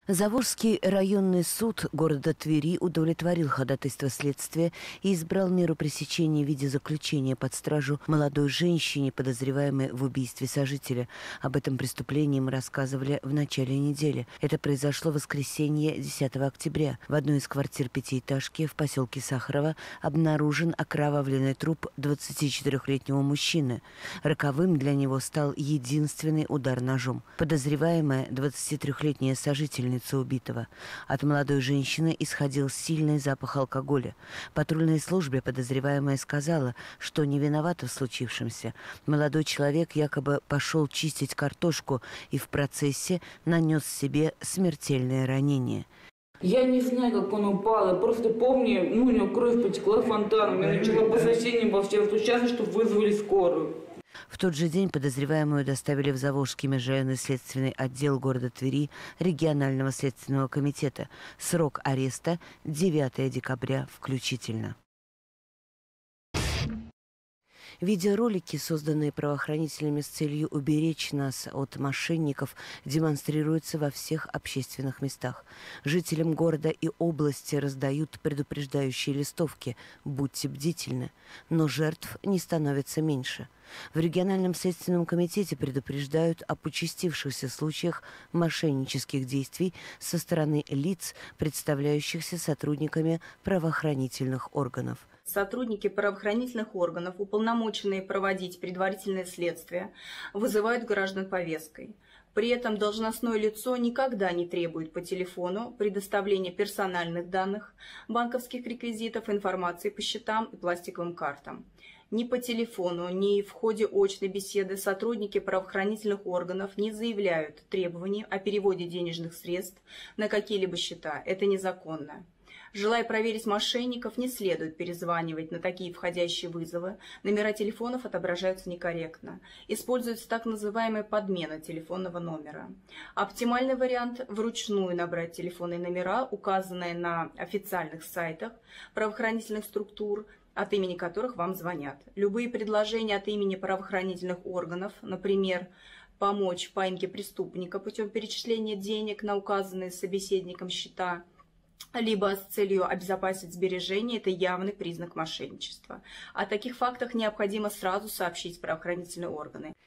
Заволжский районный суд города Твери удовлетворил ходатайство следствия и избрал меру пресечения в виде заключения под стражу молодой женщине, подозреваемой в убийстве сожителя. Об этом преступлении мы рассказывали в начале недели. Это произошло в воскресенье 10 октября. В одной из квартир пятиэтажки в поселке Сахарова обнаружен окровавленный труп 24-летнего мужчины. Роковым для него стал единственный удар ножом. Подозреваемая 23-летняя сожительница убитого. От молодой женщины исходил сильный запах алкоголя. Патрульной службе подозреваемая сказала, что не виновата в случившемся. Молодой человек якобы пошел чистить картошку и в процессе нанес себе смертельное ранение. Я не знаю, как он упал. Я просто помню, у него кровь потекла фонтаном. Я начала по соседним во все стучаться, чтобы вызвали скорую. В тот же день подозреваемую доставили в Заволжский межрайонный следственный отдел города Твери регионального следственного комитета. Срок ареста 9 декабря включительно. Видеоролики, созданные правоохранителями с целью уберечь нас от мошенников, демонстрируются во всех общественных местах. Жителям города и области раздают предупреждающие листовки «Будьте бдительны», но жертв не становится меньше. В региональном следственном комитете предупреждают об участившихся случаях мошеннических действий со стороны лиц, представляющихся сотрудниками правоохранительных органов. Сотрудники правоохранительных органов, уполномоченные проводить предварительное следствие, вызывают граждан повесткой. При этом должностное лицо никогда не требует по телефону предоставления персональных данных, банковских реквизитов, информации по счетам и пластиковым картам. Ни по телефону, ни в ходе очной беседы сотрудники правоохранительных органов не заявляют требований о переводе денежных средств на какие-либо счета. Это незаконно. Желая проверить мошенников, не следует перезванивать на такие входящие вызовы. Номера телефонов отображаются некорректно. Используется так называемая подмена телефонного номера. Оптимальный вариант – вручную набрать телефонные номера, указанные на официальных сайтах правоохранительных структур, от имени которых вам звонят. Любые предложения от имени правоохранительных органов, например, помочь в поимке преступника путем перечисления денег на указанные собеседником счета, либо с целью обезопасить сбережения, это явный признак мошенничества. О таких фактах необходимо сразу сообщить правоохранительные органы.